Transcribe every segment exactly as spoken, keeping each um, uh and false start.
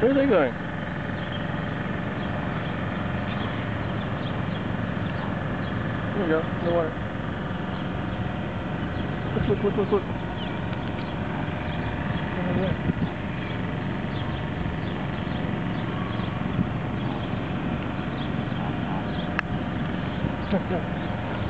Where are they going? There you go, in the water. Look, look, look, look, look. Look at that.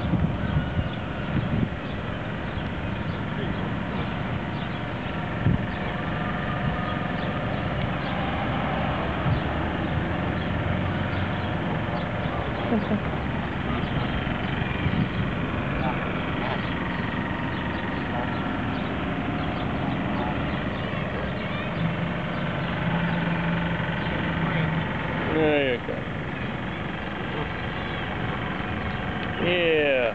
There you go. Yeah.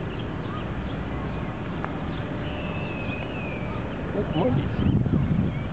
Look, monkeys.